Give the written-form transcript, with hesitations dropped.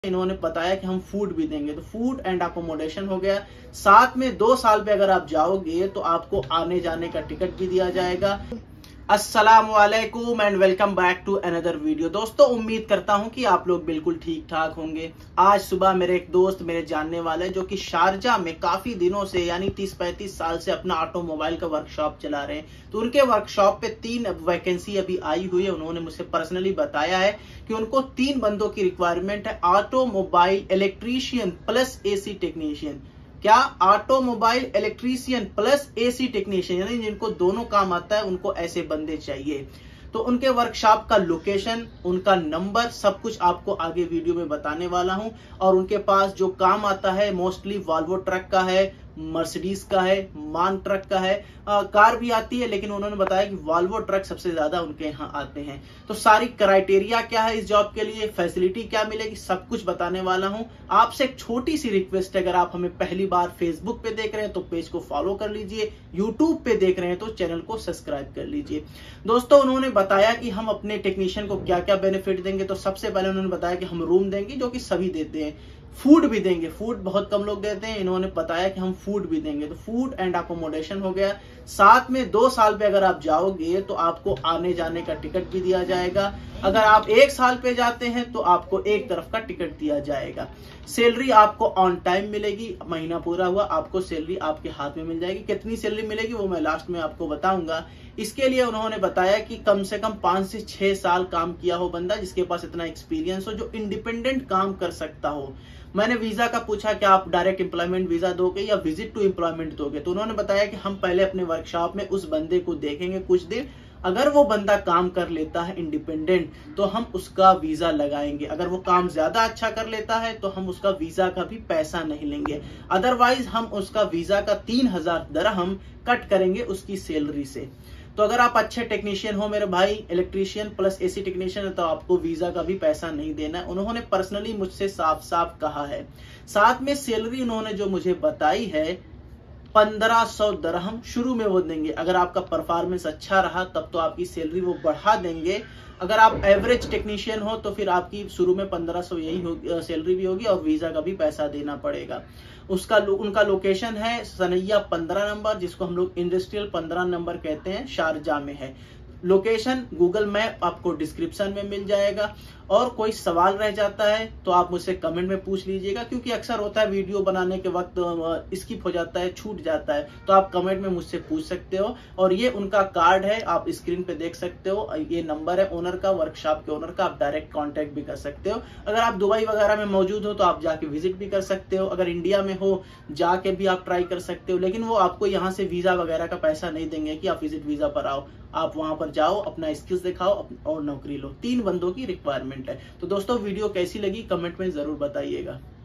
इन्होंने बताया कि हम फूड भी देंगे, तो फूड एंड अकोमोडेशन हो गया। साथ में 2 साल पे अगर आप जाओगे तो आपको आने जाने का टिकट भी दिया जाएगा। अस्सलामुअलैकुम and welcome back to another video. दोस्तों, उम्मीद करता हूं कि आप लोग बिल्कुल ठीक ठाक होंगे। आज सुबह मेरे एक दोस्त, मेरे जानने वाले, जो कि शारजा में काफी दिनों से यानी 30-35 साल से अपना ऑटोमोबाइल का वर्कशॉप चला रहे हैं, तो उनके वर्कशॉप पे 3 वैकेंसी अभी आई हुई है। उन्होंने मुझसे पर्सनली बताया है कि उनको 3 बंदों की रिक्वायरमेंट है, automobile electrician plus AC technician. क्या? Automobile electrician plus AC technician, यानी जिनको दोनों काम आता है, उनको ऐसे बंदे चाहिए। तो उनके वर्कशॉप का लोकेशन, उनका नंबर, सब कुछ आपको आगे वीडियो में बताने वाला हूं। और उनके पास जो काम आता है मोस्टली वॉल्वो ट्रक का है, मर्सिडीज का है, मान ट्रक का है, कार भी आती है, लेकिन उन्होंने बताया कि वॉल्वो ट्रक सबसे ज्यादा उनके यहाँ आते हैं। तो सारी क्राइटेरिया क्या है इस जॉब के लिए, फैसिलिटी क्या मिलेगी, सब कुछ बताने वाला हूं। आपसे एक छोटी सी रिक्वेस्ट है, अगर आप हमें पहली बार फेसबुक पे देख रहे हैं तो पेज को फॉलो कर लीजिए, यूट्यूब पे देख रहे हैं तो चैनल को सब्सक्राइब कर लीजिए। दोस्तों, उन्होंने बताया कि हम अपने टेक्नीशियन को क्या क्या बेनिफिट देंगे। तो सबसे पहले उन्होंने बताया कि हम रूम देंगे, जो कि सभी देते हैं। फूड भी देंगे, फूड बहुत कम लोग देते हैं, इन्होंने बताया कि हम फूड भी देंगे। तो फूड एंड अकोमोडेशन हो गया। साथ में 2 साल पे अगर आप जाओगे तो आपको आने जाने का टिकट भी दिया जाएगा। अगर आप 1 साल पे जाते हैं तो आपको एक तरफ का टिकट दिया जाएगा। सैलरी आपको ऑन टाइम मिलेगी, महीना पूरा हुआ आपको सैलरी आपके हाथ में मिल जाएगी। कितनी सैलरी मिलेगी वो मैं लास्ट में आपको बताऊंगा। इसके लिए उन्होंने बताया कि कम से कम 5 से 6 साल काम किया हो बंदा, जिसके पास इतना एक्सपीरियंस हो, जो इंडिपेंडेंट काम कर सकता हो। मैंने वीजा का पूछा कि आप डायरेक्ट एम्प्लॉयमेंट वीजा दोगे या विजिट टू एम्प्लॉयमेंट दोगे, तो उन्होंने बताया कि हम पहले अपने वर्कशॉप में उस बंदे को देखेंगे कुछ दिन। अगर वो बंदा काम कर लेता है इंडिपेंडेंट तो हम उसका वीजा लगाएंगे। अगर वो काम ज्यादा अच्छा कर लेता है तो हम उसका वीजा का भी पैसा नहीं लेंगे। अदरवाइज हम उसका वीजा का 3000 दिरहम कट करेंगे उसकी सैलरी से। तो अगर आप अच्छे टेक्नीशियन हो मेरे भाई, इलेक्ट्रीशियन प्लस एसी टेक्नीशियन, तो आपको वीजा का भी पैसा नहीं देना है। उन्होंने पर्सनली मुझसे साफ साफ कहा है। साथ में सैलरी उन्होंने जो मुझे बताई है 1500 दिरहम शुरू में वो देंगे। अगर आपका परफॉर्मेंस अच्छा रहा तब तो आपकी सैलरी वो बढ़ा देंगे। अगर आप एवरेज टेक्नीशियन हो तो फिर आपकी शुरू में 1500 यही होगी, सैलरी भी होगी और वीजा का भी पैसा देना पड़ेगा। उनका लोकेशन है सनैया 15 नंबर, जिसको हम लोग इंडस्ट्रियल 15 नंबर कहते हैं, शारजा में है। लोकेशन गूगल मैप आपको डिस्क्रिप्शन में मिल जाएगा। और कोई सवाल रह जाता है तो आप मुझसे कमेंट में पूछ लीजिएगा, क्योंकि अक्सर होता है वीडियो बनाने के वक्त स्किप हो जाता है, छूट जाता है, तो आप कमेंट में मुझसे पूछ सकते हो। और ये उनका कार्ड है, आप स्क्रीन पे देख सकते हो, ये नंबर है ओनर का, वर्कशॉप के ओनर का, आप डायरेक्ट कॉन्टेक्ट भी कर सकते हो। अगर आप दुबई वगैरह में मौजूद हो तो आप जाके विजिट भी कर सकते हो। अगर इंडिया में हो जाके भी आप ट्राई कर सकते हो, लेकिन वो आपको यहाँ से वीजा वगैरह का पैसा नहीं देंगे कि आप विजिट वीजा पर आओ। आप वहां पर जाओ, अपना स्किल्स दिखाओ और नौकरी लो। 3 बंदों की रिक्वायरमेंट है। तो दोस्तों, वीडियो कैसी लगी कमेंट में जरूर बताइएगा।